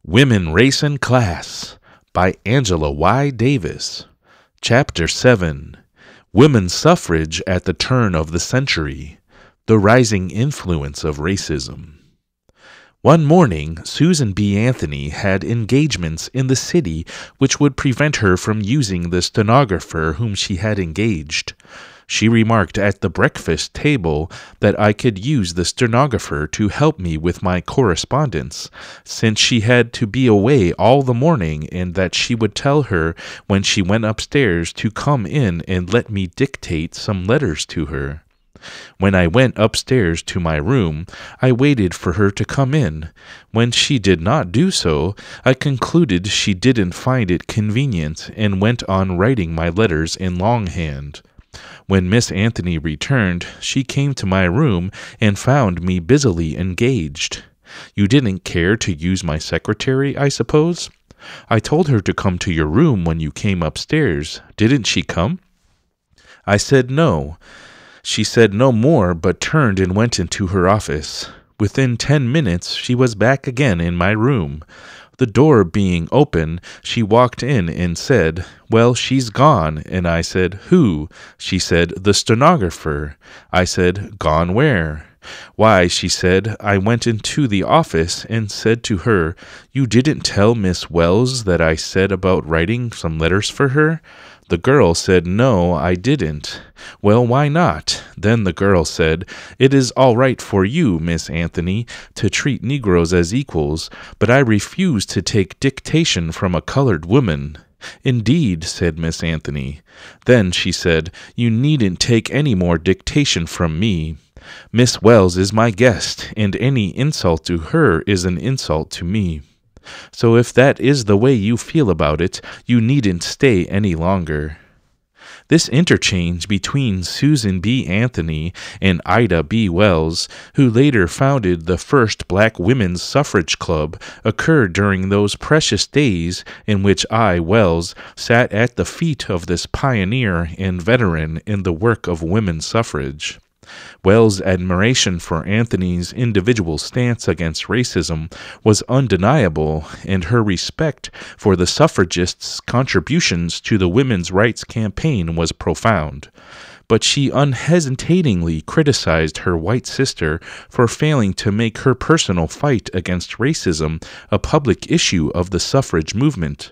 Women, Race, and Class by Angela Y. Davis. Chapter 7. Women's Suffrage at the Turn of the Century. The Rising Influence of Racism. One morning, Susan B. Anthony had engagements in the city which would prevent her from using the stenographer whom she had engaged. She remarked at the breakfast table that I could use the stenographer to help me with my correspondence, since she had to be away all the morning, and that she would tell her when she went upstairs to come in and let me dictate some letters to her. When I went upstairs to my room, I waited for her to come in. When she did not do so, I concluded she didn't find it convenient, and went on writing my letters in longhand. When Miss Anthony returned, she came to my room and found me busily engaged. "You didn't care to use my secretary, I suppose? I told her to come to your room when you came upstairs. Didn't she come?" I said no. She said no more, but turned and went into her office. Within 10 minutes, she was back again in my room. The door being open, she walked in and said, "Well, she's gone." And I said, "Who?" She said, "The stenographer." I said, "Gone where?" "Why," she said, "I went into the office and said to her, 'You didn't tell Miss Wells that I said about writing some letters for her?' The girl said, 'No, I didn't.' 'Well, why not?' Then the girl said, 'It is all right for you, Miss Anthony, to treat Negroes as equals, but I refuse to take dictation from a colored woman.' 'Indeed,' said Miss Anthony. Then she said, 'You needn't take any more dictation from me. Miss Wells is my guest, and any insult to her is an insult to me. So if that is the way you feel about it, you needn't stay any longer.'" This interchange between Susan B. Anthony and Ida B. Wells, who later founded the first Black Women's Suffrage Club, occurred during those precious days in which I, Wells, sat at the feet of this pioneer and veteran in the work of women's suffrage. Wells' admiration for Anthony's individual stance against racism was undeniable, and her respect for the suffragists' contributions to the women's rights campaign was profound. But she unhesitatingly criticized her white sister for failing to make her personal fight against racism a public issue of the suffrage movement.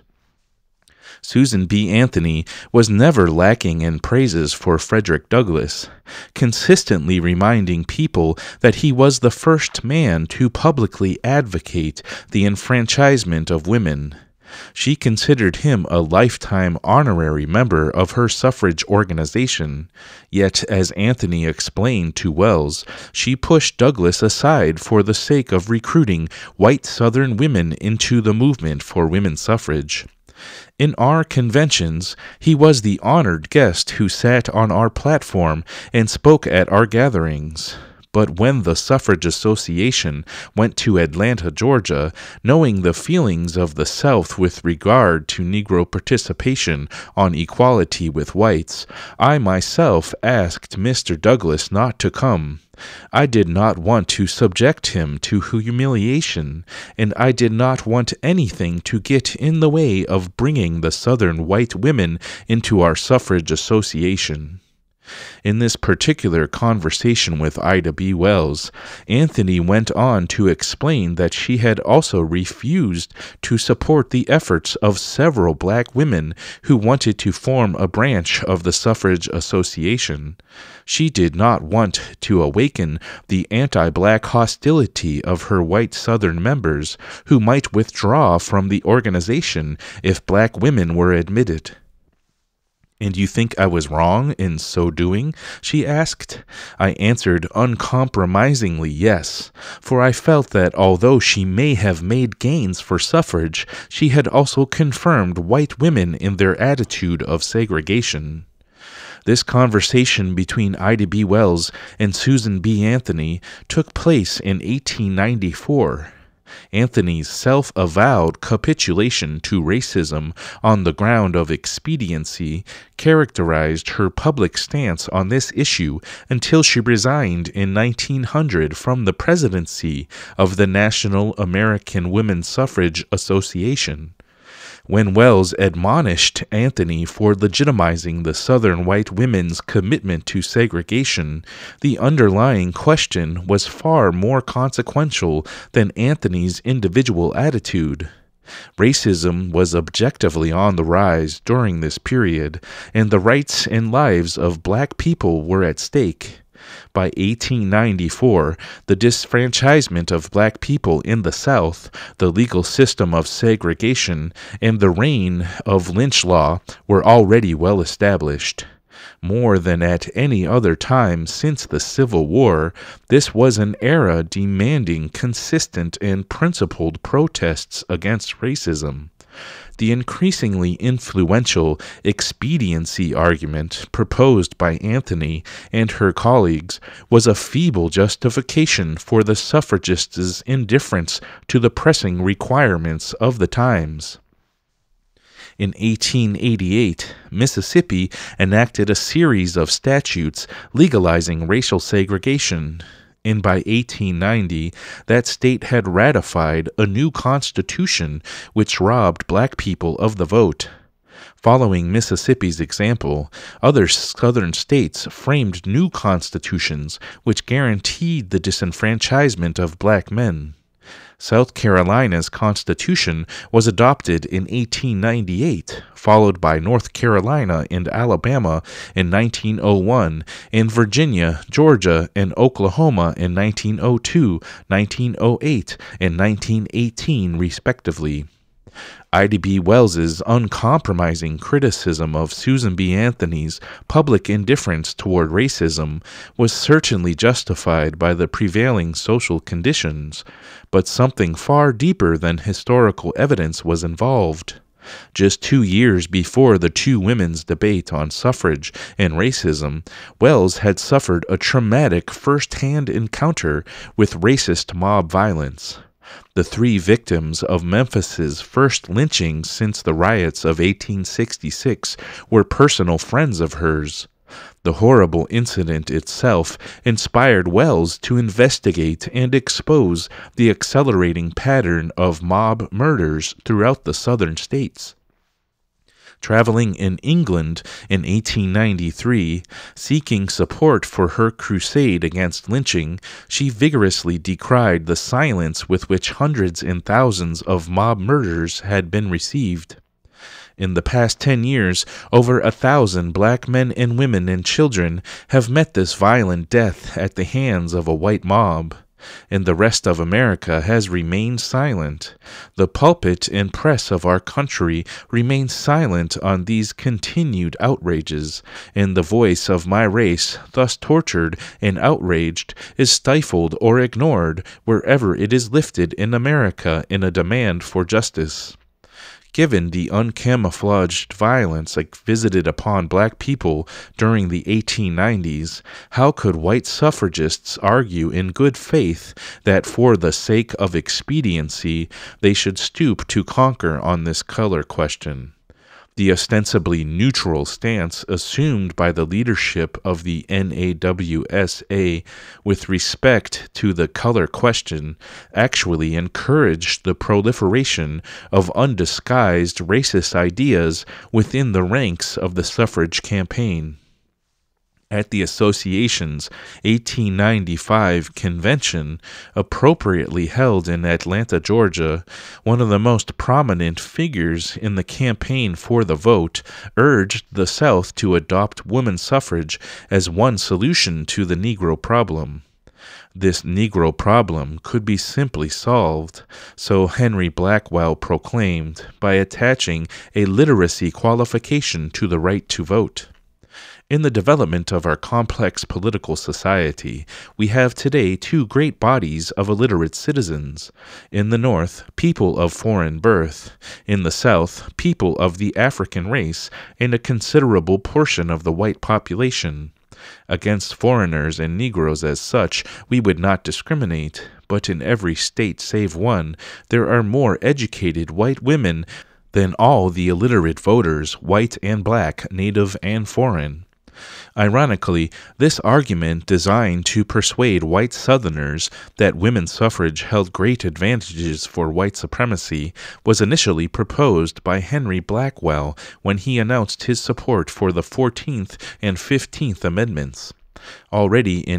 Susan B. Anthony was never lacking in praises for Frederick Douglass, consistently reminding people that he was the first man to publicly advocate the enfranchisement of women. She considered him a lifetime honorary member of her suffrage organization, yet, as Anthony explained to Wells, she pushed Douglass aside for the sake of recruiting white Southern women into the movement for women's suffrage. In our conventions, he was the honored guest who sat on our platform and spoke at our gatherings. But when the Suffrage Association went to Atlanta, Georgia, knowing the feelings of the South with regard to Negro participation on equality with whites, I myself asked Mr. Douglass not to come. I did not want to subject him to humiliation, and I did not want anything to get in the way of bringing the Southern white women into our suffrage association. In this particular conversation with Ida B. Wells, Anthony went on to explain that she had also refused to support the efforts of several black women who wanted to form a branch of the suffrage association. She did not want to awaken the anti-black hostility of her white Southern members, who might withdraw from the organization if black women were admitted. "And you think I was wrong in so doing?" she asked. I answered uncompromisingly yes, for I felt that although she may have made gains for suffrage, she had also confirmed white women in their attitude of segregation. This conversation between Ida B. Wells and Susan B. Anthony took place in 1894. Anthony's self-avowed capitulation to racism on the ground of expediency characterized her public stance on this issue until she resigned in 1900 from the presidency of the National American Women's Suffrage Association. When Wells admonished Anthony for legitimizing the Southern white women's commitment to segregation, the underlying question was far more consequential than Anthony's individual attitude. Racism was objectively on the rise during this period, and the rights and lives of black people were at stake. By 1894, the disfranchisement of black people in the South, the legal system of segregation, and the reign of lynch law were already well established. More than at any other time since the Civil War, this was an era demanding consistent and principled protests against racism. The increasingly influential expediency argument proposed by Anthony and her colleagues was a feeble justification for the suffragists' indifference to the pressing requirements of the times. In 1888, Mississippi enacted a series of statutes legalizing racial segregation, and by 1890, that state had ratified a new constitution which robbed black people of the vote. Following Mississippi's example, other southern states framed new constitutions which guaranteed the disenfranchisement of black men. South Carolina's constitution was adopted in 1898, followed by North Carolina and Alabama in 1901, and Virginia, Georgia, and Oklahoma in 1902, 1908, and 1918, respectively. Ida B. Wells's uncompromising criticism of Susan B. Anthony's public indifference toward racism was certainly justified by the prevailing social conditions, but something far deeper than historical evidence was involved. Just 2 years before the two women's debate on suffrage and racism, Wells had suffered a traumatic first-hand encounter with racist mob violence. The 3 victims of Memphis's first lynching since the riots of 1866 were personal friends of hers. The horrible incident itself inspired Wells to investigate and expose the accelerating pattern of mob murders throughout the southern states. Traveling in England in 1893, seeking support for her crusade against lynching, she vigorously decried the silence with which hundreds and thousands of mob murders had been received. In the past 10 years, over 1,000 black men and women and children have met this violent death at the hands of a white mob, and the rest of America has remained silent. The pulpit and press of our country remain silent on these continued outrages, and the voice of my race, thus tortured and outraged, is stifled or ignored wherever it is lifted in America in a demand for justice. Given the uncamouflaged violence visited upon black people during the 1890s, how could white suffragists argue in good faith that for the sake of expediency they should stoop to conquer on this color question? The ostensibly neutral stance assumed by the leadership of the NAWSA with respect to the color question actually encouraged the proliferation of undisguised racist ideas within the ranks of the suffrage campaign. At the association's 1895 convention, appropriately held in Atlanta, Georgia, one of the most prominent figures in the campaign for the vote urged the South to adopt women's suffrage as one solution to the Negro problem. This Negro problem could be simply solved, so Henry Blackwell proclaimed, by attaching a literacy qualification to the right to vote. In the development of our complex political society, we have today 2 great bodies of illiterate citizens. In the North, people of foreign birth. In the South, people of the African race, and a considerable portion of the white population. Against foreigners and Negroes as such, we would not discriminate, but in every state save one, there are more educated white women than all the illiterate voters, white and black, native and foreign. Ironically, this argument designed to persuade white Southerners that women's suffrage held great advantages for white supremacy was initially proposed by Henry Blackwell when he announced his support for the 14th and 15th Amendments. Already in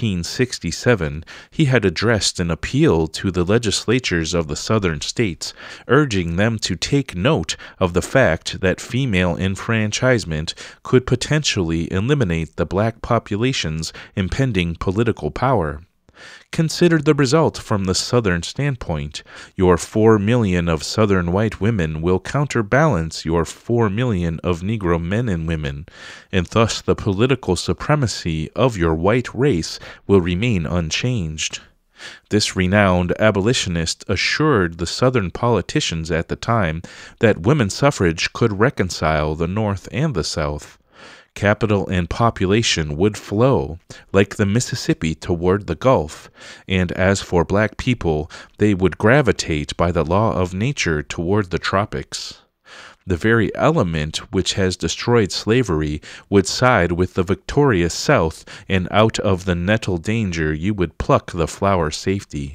1867, he had addressed an appeal to the legislatures of the Southern states, urging them to take note of the fact that female enfranchisement could potentially eliminate the black population's impending political power. Consider the result from the Southern standpoint. Your 4 million of Southern white women will counterbalance your 4 million of Negro men and women, and thus the political supremacy of your white race will remain unchanged. This renowned abolitionist assured the Southern politicians at the time that women's suffrage could reconcile the North and the South. Capital and population would flow like the Mississippi toward the Gulf, and as for black people, they would gravitate by the law of nature toward the tropics. The very element which has destroyed slavery would side with the victorious South, and out of the nettle danger you would pluck the flower safety.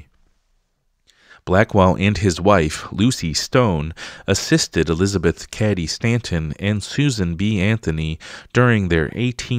Blackwell and his wife, Lucy Stone, assisted Elizabeth Cady Stanton and Susan B. Anthony during their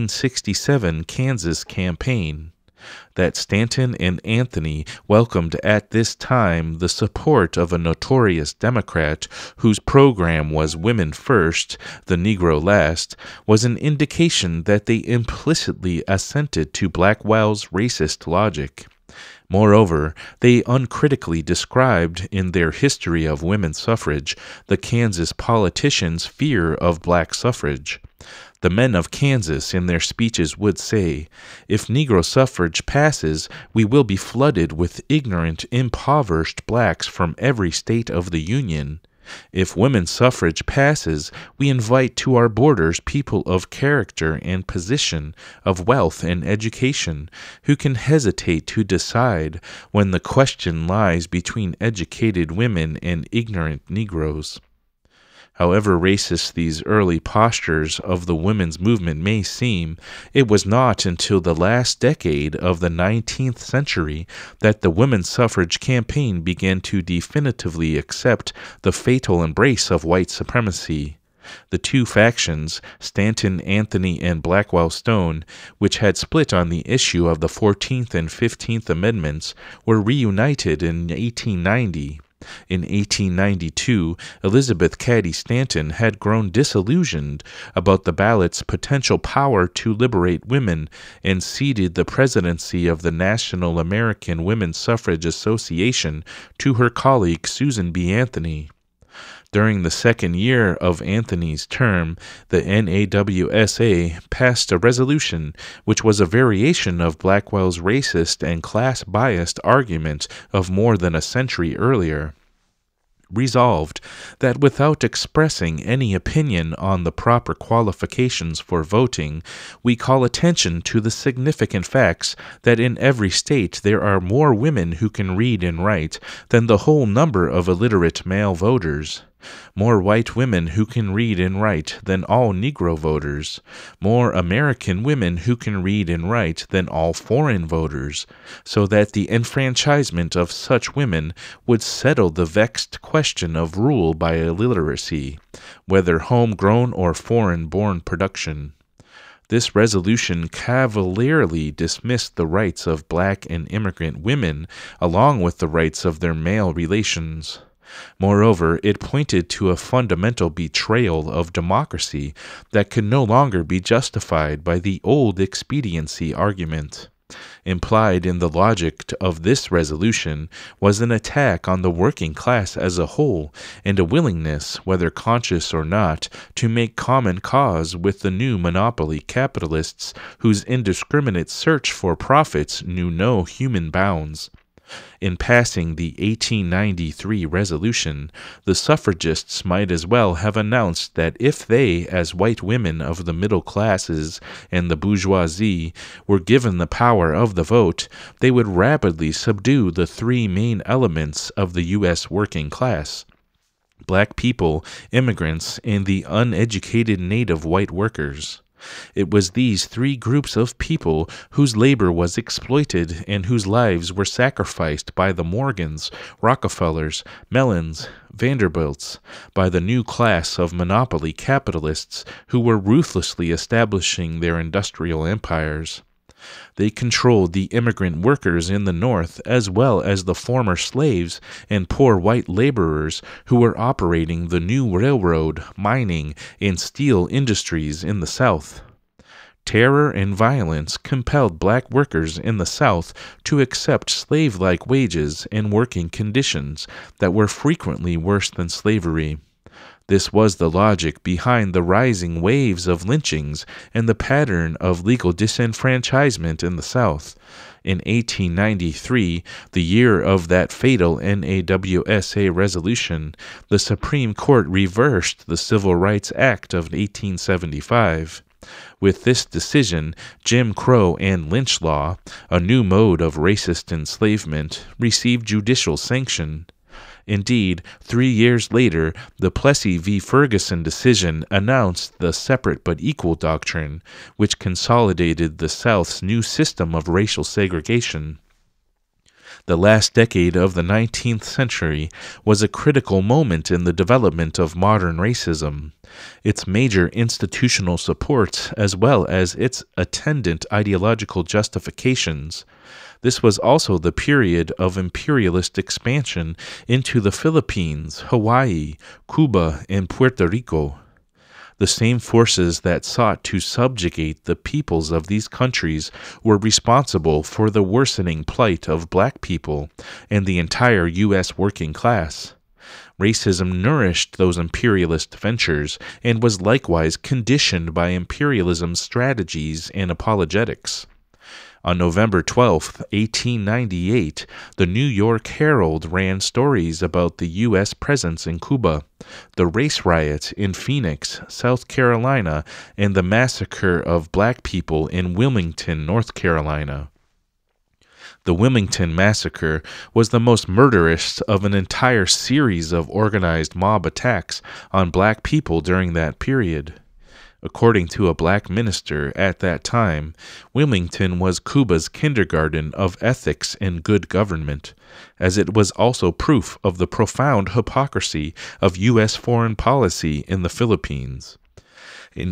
1867 Kansas campaign. That Stanton and Anthony welcomed at this time the support of a notorious Democrat whose program was Women First, the Negro Last, was an indication that they implicitly assented to Blackwell's racist logic. Moreover, they uncritically described in their history of women's suffrage the Kansas politicians' fear of black suffrage. The men of Kansas in their speeches would say, "If Negro suffrage passes, we will be flooded with ignorant, impoverished blacks from every state of the Union. If women's suffrage passes, we invite to our borders people of character and position, of wealth and education, who can hesitate to decide when the question lies between educated women and ignorant Negroes." However racist these early postures of the women's movement may seem, it was not until the last decade of the 19th century that the women's suffrage campaign began to definitively accept the fatal embrace of white supremacy. The two factions, Stanton Anthony and Blackwell Stone, which had split on the issue of the 14th and 15th Amendments, were reunited in 1890. In 1892, Elizabeth Cady Stanton had grown disillusioned about the ballot's potential power to liberate women and ceded the presidency of the National American Women's Suffrage Association to her colleague Susan B. Anthony. During the second year of Anthony's term, the NAWSA passed a resolution which was a variation of Blackwell's racist and class-biased argument of more than a century earlier. Resolved that without expressing any opinion on the proper qualifications for voting, we call attention to the significant facts that in every state there are more women who can read and write than the whole number of illiterate male voters. More white women who can read and write than all Negro voters, more American women who can read and write than all foreign voters, so that the enfranchisement of such women would settle the vexed question of rule by illiteracy, whether homegrown or foreign-born production. This resolution cavalierly dismissed the rights of black and immigrant women along with the rights of their male relations. Moreover, it pointed to a fundamental betrayal of democracy that could no longer be justified by the old expediency argument. Implied in the logic of this resolution was an attack on the working class as a whole and a willingness, whether conscious or not, to make common cause with the new monopoly capitalists whose indiscriminate search for profits knew no human bounds. In passing the 1893 resolution, the suffragists might as well have announced that if they, as white women of the middle classes and the bourgeoisie, were given the power of the vote, they would rapidly subdue the three main elements of the U.S. working class: black people, immigrants, and the uneducated native white workers. It was these three groups of people whose labor was exploited and whose lives were sacrificed by the Morgans, Rockefellers, Mellons, Vanderbilts, by the new class of monopoly capitalists who were ruthlessly establishing their industrial empires. They controlled the immigrant workers in the North as well as the former slaves and poor white laborers who were operating the new railroad, mining, and steel industries in the South. Terror and violence compelled black workers in the South to accept slave-like wages and working conditions that were frequently worse than slavery. This was the logic behind the rising waves of lynchings and the pattern of legal disenfranchisement in the South. In 1893, the year of that fatal NAWSA resolution, the Supreme Court reversed the Civil Rights Act of 1875. With this decision, Jim Crow and lynch law, a new mode of racist enslavement, received judicial sanction. Indeed, 3 years later, the Plessy v. Ferguson decision announced the separate but equal doctrine, which consolidated the South's new system of racial segregation. The last decade of the 19th century was a critical moment in the development of modern racism. Its major institutional supports, as well as its attendant ideological justifications. This was also the period of imperialist expansion into the Philippines, Hawaii, Cuba, and Puerto Rico. The same forces that sought to subjugate the peoples of these countries were responsible for the worsening plight of black people and the entire U.S. working class. Racism nourished those imperialist ventures and was likewise conditioned by imperialism's strategies and apologetics. On November 12, 1898, the New York Herald ran stories about the U.S. presence in Cuba, the race riot in Phoenix, South Carolina, and the massacre of black people in Wilmington, North Carolina. The Wilmington Massacre was the most murderous of an entire series of organized mob attacks on black people during that period. According to a black minister at that time, Wilmington was Cuba's kindergarten of ethics and good government, as it was also proof of the profound hypocrisy of U.S. foreign policy in the Philippines. In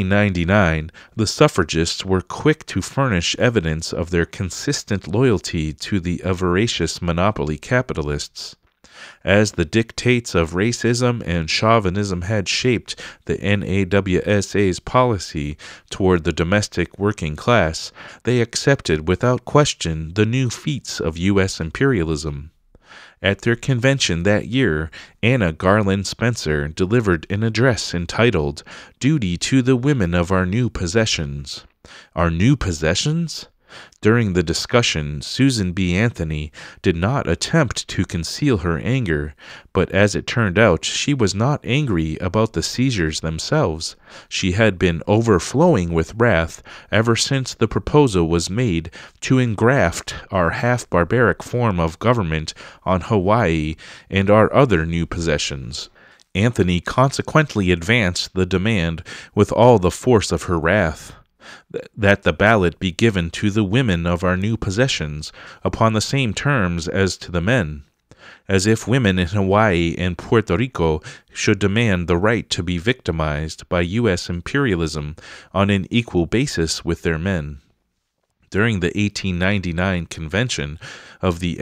1899, the suffragists were quick to furnish evidence of their consistent loyalty to the voracious monopoly capitalists. As the dictates of racism and chauvinism had shaped the NAWSA's policy toward the domestic working class, they accepted without question the new feats of U.S. imperialism. At their convention that year, Anna Garland Spencer delivered an address entitled, "Duty to the Women of Our New Possessions." Our new possessions? During the discussion, Susan B. Anthony did not attempt to conceal her anger, but as it turned out, she was not angry about the seizures themselves. She had been overflowing with wrath ever since the proposal was made to engraft our half-barbaric form of government on Hawaii and our other new possessions. Anthony consequently advanced the demand with all the force of her wrath, that the ballot be given to the women of our new possessions upon the same terms as to the men, as if women in Hawaii and Puerto Rico should demand the right to be victimized by U.S. imperialism on an equal basis with their men. During the 1899 convention of the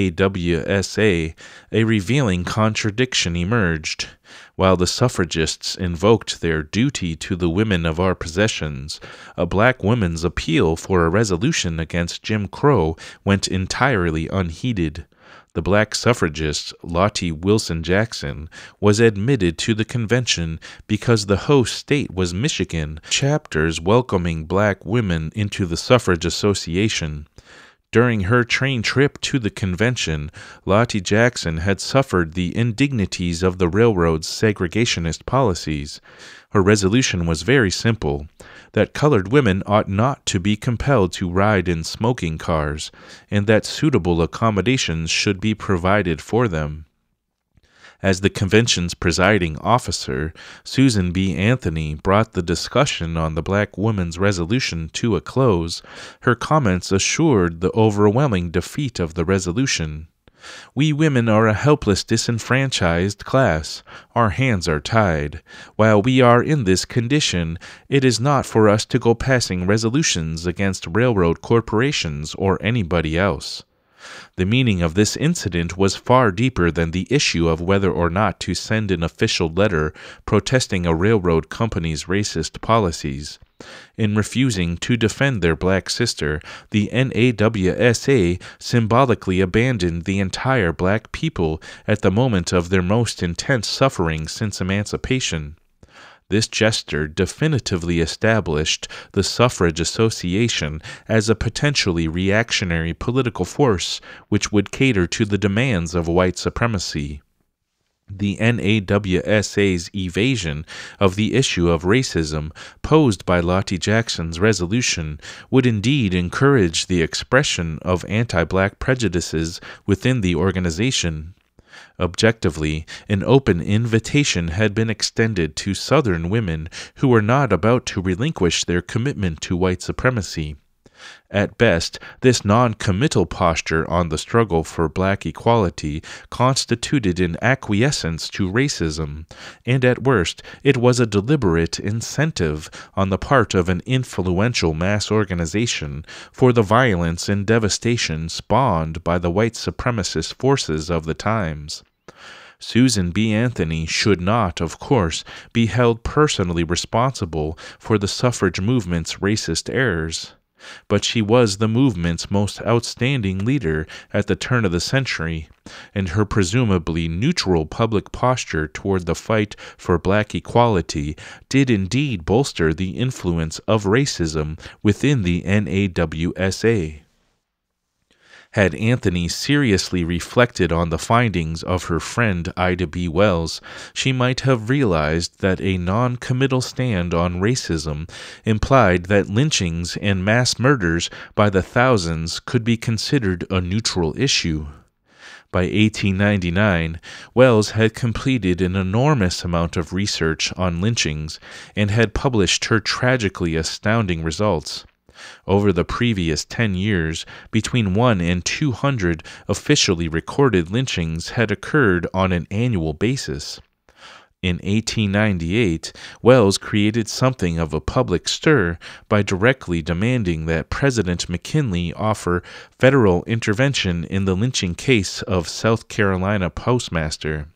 NAWSA, a revealing contradiction emerged. While the suffragists invoked their duty to the women of our possessions, a black woman's appeal for a resolution against Jim Crow went entirely unheeded. The black suffragist, Lottie Wilson Jackson, was admitted to the convention because the host state was Michigan, chapters welcoming black women into the suffrage association. During her train trip to the convention, Lottie Jackson had suffered the indignities of the railroad's segregationist policies. Her resolution was very simple, that colored women ought not to be compelled to ride in smoking cars, and that suitable accommodations should be provided for them. As the convention's presiding officer, Susan B. Anthony brought the discussion on the black woman's resolution to a close. Her comments assured the overwhelming defeat of the resolution. "We women are a helpless, disenfranchised class. Our hands are tied. While we are in this condition, it is not for us to go passing resolutions against railroad corporations or anybody else." The meaning of this incident was far deeper than the issue of whether or not to send an official letter protesting a railroad company's racist policies. In refusing to defend their black sister, the NAWSA symbolically abandoned the entire black people at the moment of their most intense suffering since emancipation. This gesture definitively established the Suffrage Association as a potentially reactionary political force which would cater to the demands of white supremacy. The NAWSA's evasion of the issue of racism posed by Lottie Jackson's resolution would indeed encourage the expression of anti-black prejudices within the organization. Objectively, an open invitation had been extended to Southern women who were not about to relinquish their commitment to white supremacy. At best, this non-committal posture on the struggle for black equality constituted an acquiescence to racism, and at worst, it was a deliberate incentive on the part of an influential mass organization for the violence and devastation spawned by the white supremacist forces of the times. Susan B. Anthony should not, of course, be held personally responsible for the suffrage movement's racist errors, but she was the movement's most outstanding leader at the turn of the century, and her presumably neutral public posture toward the fight for black equality did indeed bolster the influence of racism within the NAWSA. Had Anthony seriously reflected on the findings of her friend Ida B. Wells, she might have realized that a non-committal stand on racism implied that lynchings and mass murders by the thousands could be considered a neutral issue. By 1899, Wells had completed an enormous amount of research on lynchings and had published her tragically astounding results. Over the previous 10 years, between 1 and 200 officially recorded lynchings had occurred on an annual basis. In 1898, Wells created something of a public stir by directly demanding that President McKinley offer federal intervention in the lynching case of South Carolina postmaster.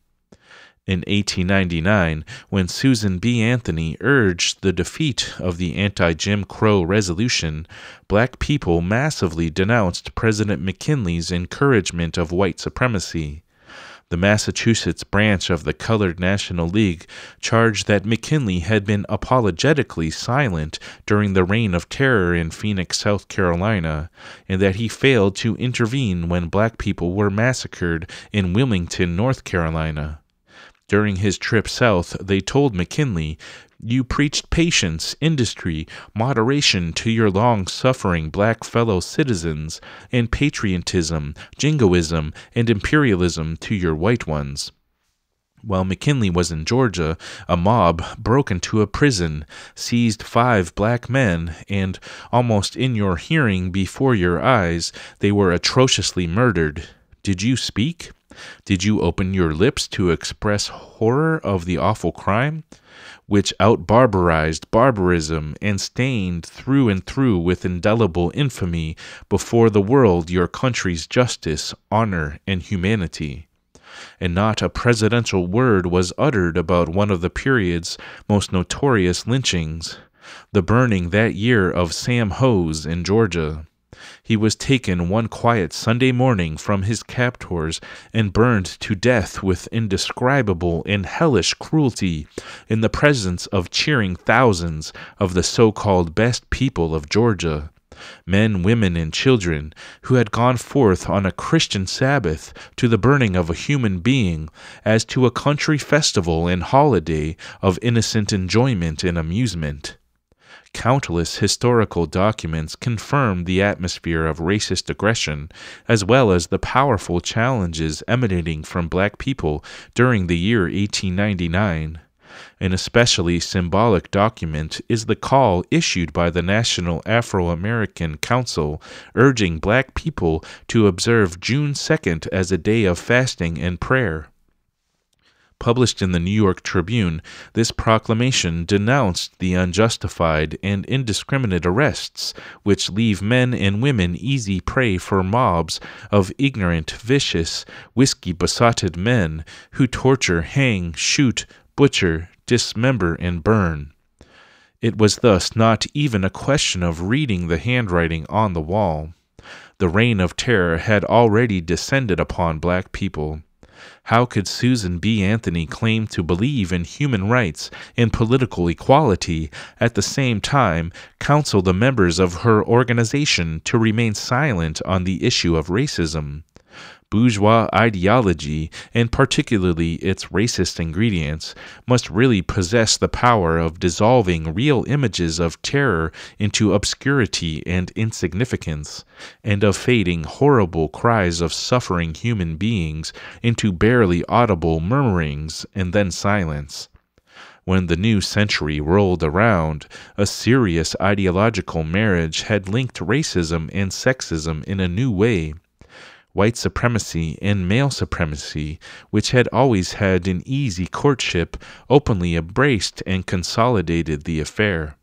In 1899, when Susan B. Anthony urged the defeat of the anti-Jim Crow resolution, black people massively denounced President McKinley's encouragement of white supremacy. The Massachusetts branch of the Colored National League charged that McKinley had been apologetically silent during the Reign of Terror in Phoenix, South Carolina, and that he failed to intervene when black people were massacred in Wilmington, North Carolina. During his trip south, they told McKinley, "You preached patience, industry, moderation to your long-suffering black fellow citizens, and patriotism, jingoism, and imperialism to your white ones." While McKinley was in Georgia, a mob broke into a prison, seized 5 black men, and, almost in your hearing before your eyes, they were atrociously murdered. Did you speak? Did you open your lips to express horror of the awful crime, which out-barbarized barbarism and stained through and through with indelible infamy before the world your country's justice, honor, and humanity? And not a presidential word was uttered about one of the period's most notorious lynchings, the burning that year of Sam Hose in Georgia. He was taken one quiet Sunday morning from his captors and burned to death with indescribable and hellish cruelty in the presence of cheering thousands of the so-called best people of Georgia. men, women, and children, who had gone forth on a Christian Sabbath to the burning of a human being, as to a country festival and holiday of innocent enjoyment and amusement. Countless historical documents confirm the atmosphere of racist aggression, as well as the powerful challenges emanating from black people during the year 1899. An especially symbolic document is the call issued by the National Afro-American Council urging black people to observe June 2nd as a day of fasting and prayer. Published in the New York Tribune, this proclamation denounced the unjustified and indiscriminate arrests which leave men and women easy prey for mobs of ignorant, vicious, whiskey-besotted men who torture, hang, shoot, butcher, dismember, and burn. It was thus not even a question of reading the handwriting on the wall. The reign of terror had already descended upon black people. How could Susan B. Anthony claim to believe in human rights and political equality, at the same time counsel the members of her organization to remain silent on the issue of racism? Bourgeois ideology, and particularly its racist ingredients, must really possess the power of dissolving real images of terror into obscurity and insignificance, and of fading horrible cries of suffering human beings into barely audible murmurings and then silence. When the new century rolled around, a serious ideological marriage had linked racism and sexism in a new way. White supremacy and male supremacy, which had always had an easy courtship, openly embraced and consolidated the affair.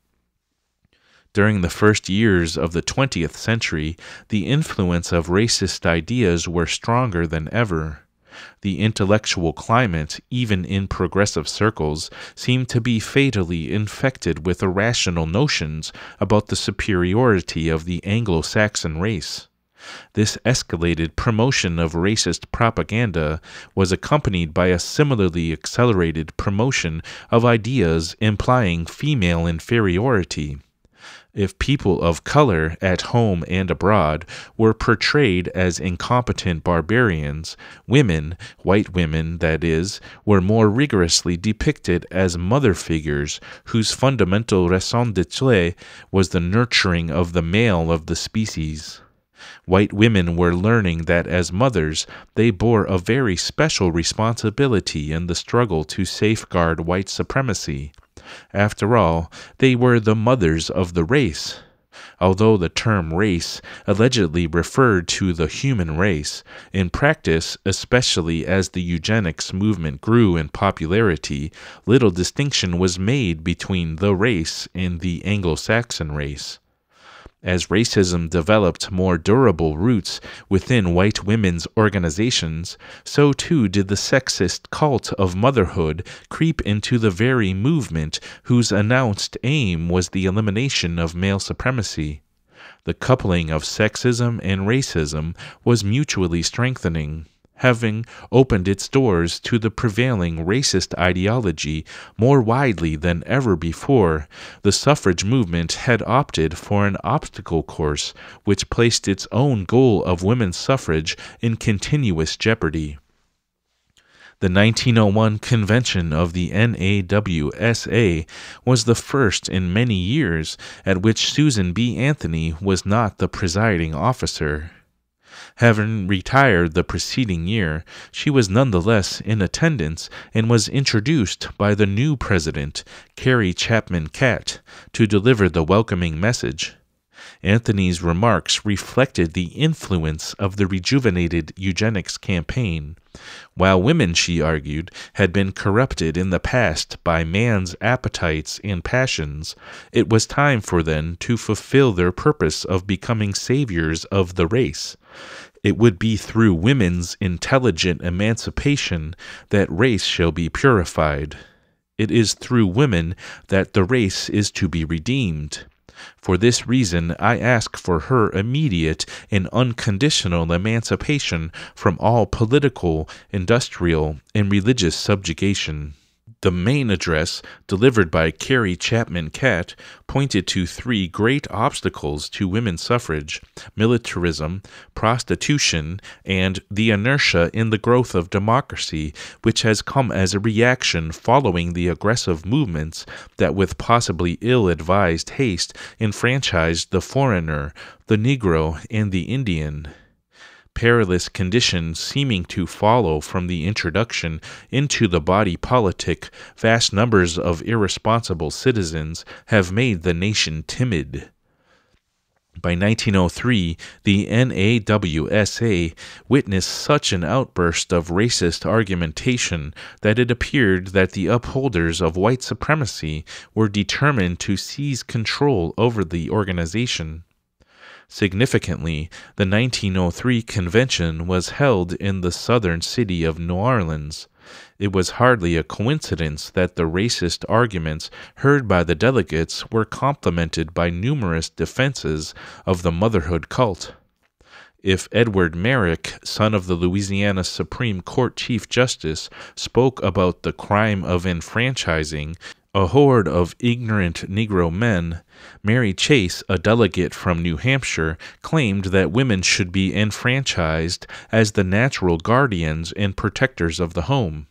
During the first years of the 20th century, the influence of racist ideas were stronger than ever. The intellectual climate, even in progressive circles, seemed to be fatally infected with irrational notions about the superiority of the Anglo-Saxon race. This escalated promotion of racist propaganda was accompanied by a similarly accelerated promotion of ideas implying female inferiority. If people of color at home and abroad were portrayed as incompetent barbarians, women, white women that is, were more rigorously depicted as mother figures whose fundamental raison d'être was the nurturing of the male of the species. White women were learning that as mothers, they bore a very special responsibility in the struggle to safeguard white supremacy. After all, they were the mothers of the race. Although the term race allegedly referred to the human race, in practice, especially as the eugenics movement grew in popularity, little distinction was made between the race and the Anglo-Saxon race. As racism developed more durable roots within white women's organizations, so too did the sexist cult of motherhood creep into the very movement whose announced aim was the elimination of male supremacy. The coupling of sexism and racism was mutually strengthening, having opened its doors to the prevailing racist ideology more widely than ever before. The suffrage movement had opted for an obstacle course which placed its own goal of women's suffrage in continuous jeopardy. The 1901 convention of the NAWSA was the first in many years at which Susan B. Anthony was not the presiding officer. Having retired the preceding year, she was nonetheless in attendance and was introduced by the new president, Carrie Chapman Catt, to deliver the welcoming message. Anthony's remarks reflected the influence of the rejuvenated eugenics campaign. While women, she argued, had been corrupted in the past by man's appetites and passions, it was time for them to fulfill their purpose of becoming saviors of the race. It would be through women's intelligent emancipation that race shall be purified. It is through women that the race is to be redeemed. For this reason, I ask for her immediate and unconditional emancipation from all political, industrial, and religious subjugation. The main address, delivered by Carrie Chapman Catt, pointed to three great obstacles to women's suffrage: militarism, prostitution, and the inertia in the growth of democracy, which has come as a reaction following the aggressive movements that with possibly ill-advised haste enfranchised the foreigner, the Negro, and the Indian. Perilous conditions seeming to follow from the introduction into the body politic, vast numbers of irresponsible citizens have made the nation timid. By 1903, the NAWSA witnessed such an outburst of racist argumentation that it appeared that the upholders of white supremacy were determined to seize control over the organization. Significantly, the 1903 convention was held in the southern city of New Orleans. It was hardly a coincidence that the racist arguments heard by the delegates were complemented by numerous defenses of the motherhood cult. If Edward Merrick, son of the Louisiana Supreme Court Chief Justice, spoke about the crime of enfranchising a horde of ignorant Negro men, Mary Chase, a delegate from New Hampshire, claimed that women should be enfranchised as the natural guardians and protectors of the home.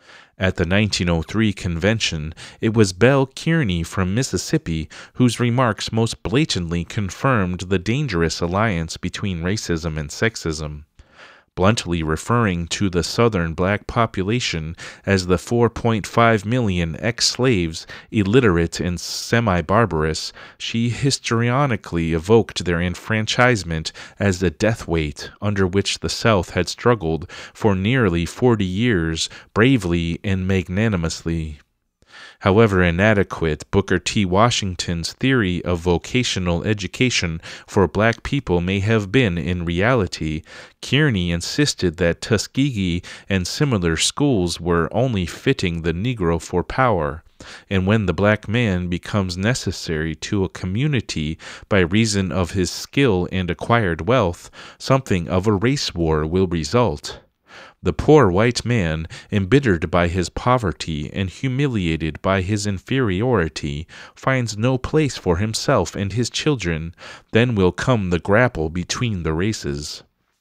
At the 1903 convention, it was Belle Kearney from Mississippi whose remarks most blatantly confirmed the dangerous alliance between racism and sexism. Bluntly referring to the southern black population as the 4.5 million ex-slaves, illiterate and semi-barbarous, she histrionically evoked their enfranchisement as the death weight under which the South had struggled for nearly 40 years, bravely and magnanimously. However inadequate Booker T. Washington's theory of vocational education for black people may have been in reality, Kearney insisted that Tuskegee and similar schools were only fitting the Negro for power, and when the black man becomes necessary to a community by reason of his skill and acquired wealth, something of a race war will result. The poor white man, embittered by his poverty and humiliated by his inferiority, finds no place for himself and his children. Then will come the grapple between the races.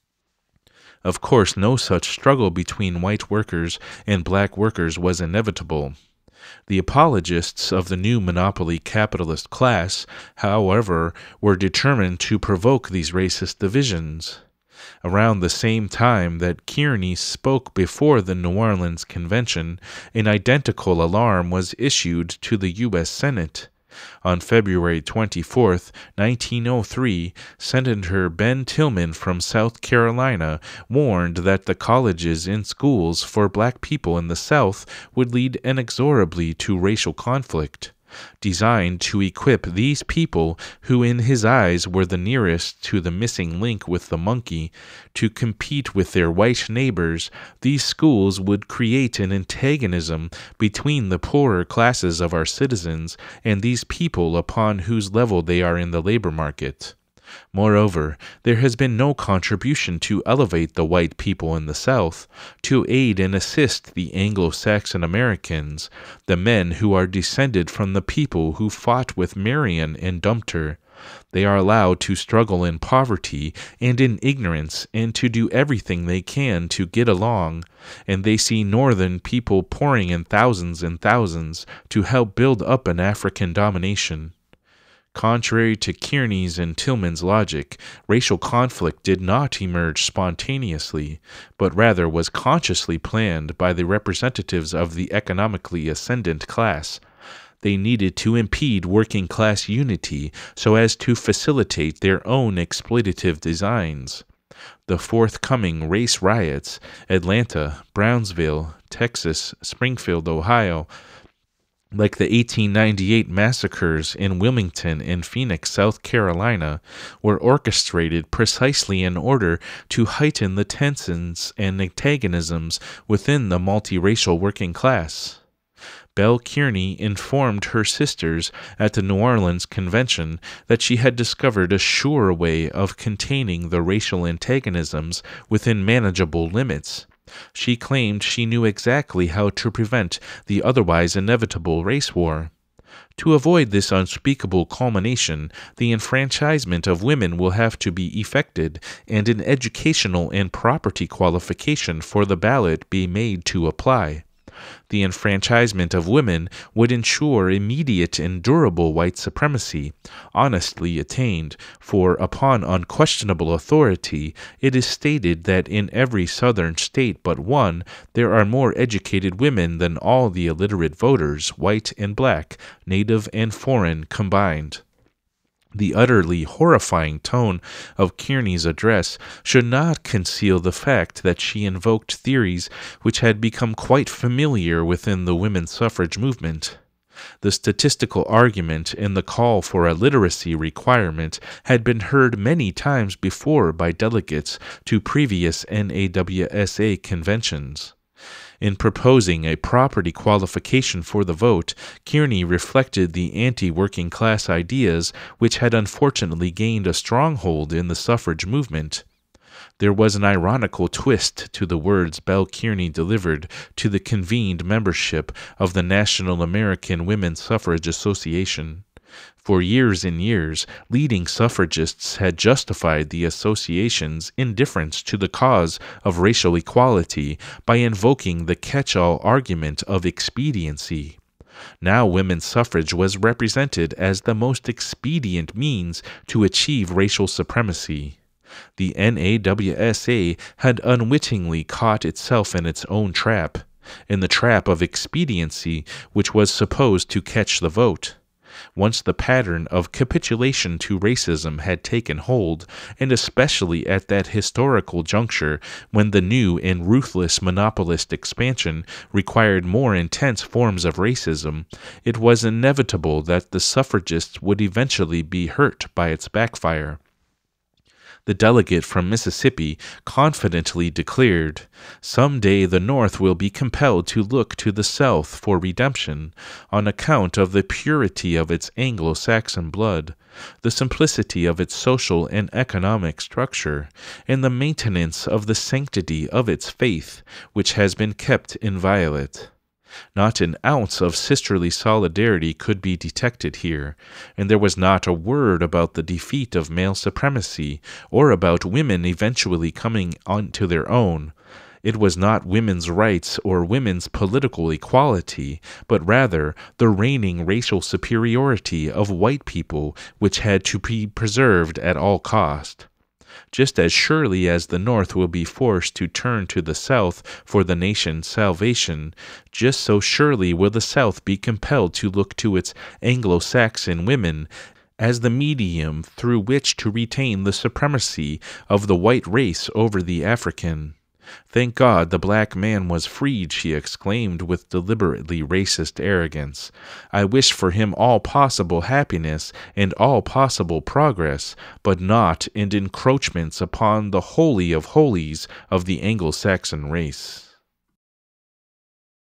Of course, no such struggle between white workers and black workers was inevitable. The apologists of the new monopoly capitalist class, however, were determined to provoke these racist divisions. Around the same time that Kearney spoke before the New Orleans Convention, an identical alarm was issued to the U.S. Senate. On February 24, 1903, Senator Ben Tillman from South Carolina warned that the colleges and schools for black people in the South would lead inexorably to racial conflict. Designed to equip these people, who in his eyes were the nearest to the missing link with the monkey, to compete with their white neighbors, these schools would create an antagonism between the poorer classes of our citizens and these people upon whose level they are in the labor market. Moreover, there has been no contribution to elevate the white people in the South, to aid and assist the Anglo-Saxon Americans, the men who are descended from the people who fought with Marion and Dumter. They are allowed to struggle in poverty and in ignorance and to do everything they can to get along, and they see Northern people pouring in thousands and thousands to help build up an African domination. Contrary to Kearney's and Tillman's logic, racial conflict did not emerge spontaneously, but rather was consciously planned by the representatives of the economically ascendant class. They needed to impede working-class unity so as to facilitate their own exploitative designs. The forthcoming race riots, Atlanta, Brownsville, Texas, Springfield, Ohio, like the 1898 massacres in Wilmington and Phoenix, South Carolina, were orchestrated precisely in order to heighten the tensions and antagonisms within the multiracial working class. Belle Kearney informed her sisters at the New Orleans Convention that she had discovered a sure way of containing the racial antagonisms within manageable limits. She claimed she knew exactly how to prevent the otherwise inevitable race war. To avoid this unspeakable culmination, the enfranchisement of women will have to be effected, and an educational and property qualification for the ballot be made to apply. The enfranchisement of women would ensure immediate and durable white supremacy, honestly attained, for upon unquestionable authority it is stated that in every southern state but one there are more educated women than all the illiterate voters, white and black, native and foreign combined. The utterly horrifying tone of Kearney's address should not conceal the fact that she invoked theories which had become quite familiar within the women's suffrage movement. The statistical argument and the call for a literacy requirement had been heard many times before by delegates to previous NAWSA conventions. In proposing a property qualification for the vote, Kearney reflected the anti-working class ideas which had unfortunately gained a stronghold in the suffrage movement. There was an ironical twist to the words Belle Kearney delivered to the convened membership of the National American Women's Suffrage Association. For years and years, leading suffragists had justified the association's indifference to the cause of racial equality by invoking the catch-all argument of expediency. Now women's suffrage was represented as the most expedient means to achieve racial supremacy. The NAWSA had unwittingly caught itself in its own trap, in the trap of expediency which was supposed to catch the vote. Once the pattern of capitulation to racism had taken hold, and especially at that historical juncture when the new and ruthless monopolist expansion required more intense forms of racism, it was inevitable that the suffragists would eventually be hurt by its backfire. The delegate from Mississippi confidently declared, "Some day the North will be compelled to look to the South for redemption, on account of the purity of its Anglo-Saxon blood, the simplicity of its social and economic structure, and the maintenance of the sanctity of its faith, which has been kept inviolate." Not an ounce of sisterly solidarity could be detected here, and there was not a word about the defeat of male supremacy or about women eventually coming onto their own. It was not women's rights or women's political equality, but rather the reigning racial superiority of white people which had to be preserved at all cost. Just as surely as the North will be forced to turn to the South for the nation's salvation, just so surely will the South be compelled to look to its Anglo-Saxon women as the medium through which to retain the supremacy of the white race over the African. "Thank God the black man was freed," she exclaimed with deliberately racist arrogance. "I wish for him all possible happiness and all possible progress, but not in encroachments upon the holy of holies of the Anglo-Saxon race."